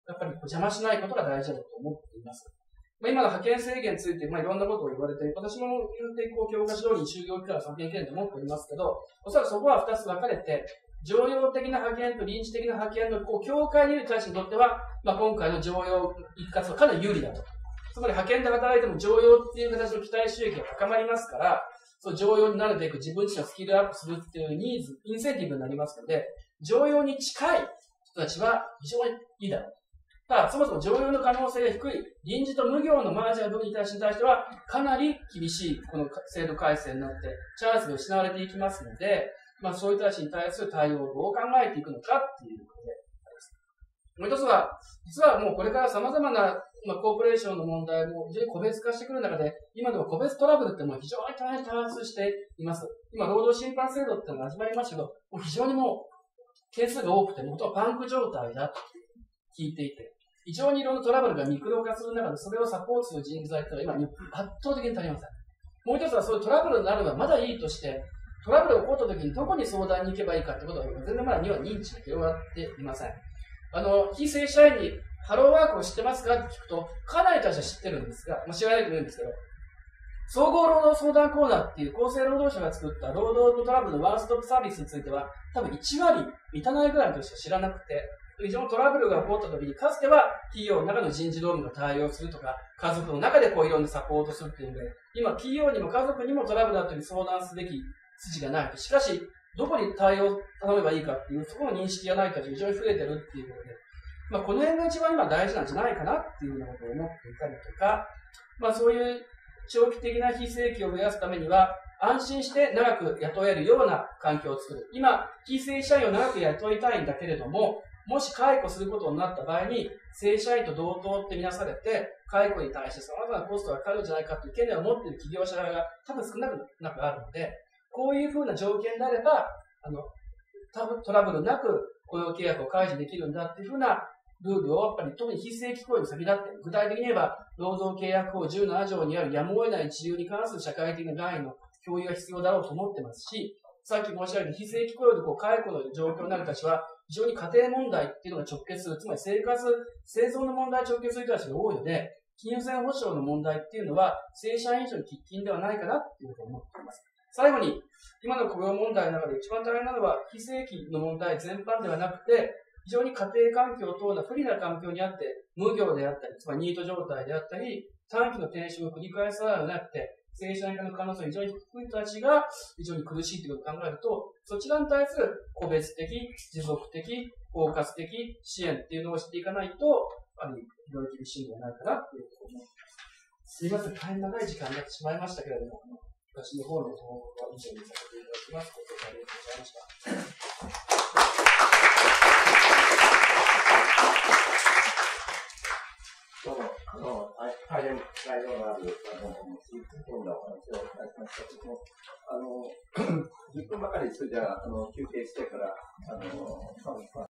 やっぱり邪魔しないことが大事だと思っています。今の派遣制限について、いろんなことを言われて、私も言うて教科書通りに就業期間の派遣権利を持っておりますけど、おそらくそこは2つ分かれて、常用的な派遣と臨時的な派遣の境界にいる人たちにとっては、今回の常用一括はかなり有利だと。つまり派遣で働いても常用っていう形の期待収益が高まりますから、その常用になるべく自分自身のスキルアップするっていうニーズ、インセンティブになりますので、常用に近い人たちは非常にいいだろう。ただ、そもそも常用の可能性が低い、臨時と無業のマージャンの人たちに対しては、かなり厳しい、この制度改正になって、チャンスが失われていきますので、そういう人たちに対する対応をどう考えていくのかっていうことであります。もう一つは、実はもうこれから様々な、コーポレーションの問題も非常に個別化してくる中で、今でも個別トラブルってもう非常に大変多発しています。今、労働審判制度ってのが始まりましたけど、もう非常にもう、件数が多くて、もとはパンク状態だと聞いていて、非常にいろんなトラブルがミクロ化する中で、それをサポートする人材っていうのは今、圧倒的に足りません。もう一つはそういうトラブルになるのはまだいいとして、トラブルが起こった時にどこに相談に行けばいいかってことは全然まだには認知が広がっていません。非正社員にハローワークを知ってますかって聞くと、かなり私は知ってるんですが、知らないと言うんですけど、総合労働相談コーナーっていう厚生労働省が作った労働トラブルのワンストップサービスについては、多分1割満たないぐらいとしか知らなくて、非常にトラブルが起こった時に、かつては企業の中の人事労務が対応するとか、家族の中でいろんなサポートするっていうので、今企業にも家族にもトラブルだという相談すべき筋がないと。しかし、どこに対応を頼めばいいかっていう、そこの認識がない人たちが非常に増えてるっていうことで、この辺が一番今大事なんじゃないかなっていうようなことを思っていたりとか、そういう長期的な非正規を増やすためには、安心して長く雇えるような環境を作る。今、非正規社員を長く雇いたいんだけれども、もし解雇することになった場合に、正社員と同等ってみなされて、解雇に対して様々なコストがかかるんじゃないかという懸念を持っている企業者が多分少なくあるので、こういうふうな条件であれば、トラブルなく雇用契約を解除できるんだっていうふうなルールを、やっぱり特に非正規雇用に先立って、具体的に言えば、労働契約法17条にあるやむを得ない自由に関する社会的な概念の共有が必要だろうと思ってますし、さっき申し上げたように非正規雇用で解雇の状況になる人たちは、非常に家庭問題っていうのが直結する、つまり生存の問題に直結する人たちが多いので、金融性保障の問題っていうのは、正社員以上に喫緊ではないかなっていうことを思っています。最後に、今の雇用問題の中で一番大変なのは、非正規の問題全般ではなくて、非常に家庭環境等の不利な環境にあって、無業であったり、つまりニート状態であったり、短期の転職を繰り返さざるを得なくて、正社員化の可能性が非常に低い人たちが非常に苦しいということを考えると、そちらに対する個別的、持続的、包括的支援っていうのをしていかないと、非常に厳しいんじゃないかなということを思います。すいません、大変長い時間になってしまいましたけれども、私の方の報告は以上にさせていただきます。ご清聴ありがとうございました。 どうも、大変内容のある、新聞のお話をお伝えしましたけども、10分ばかりそれじゃ休憩してから、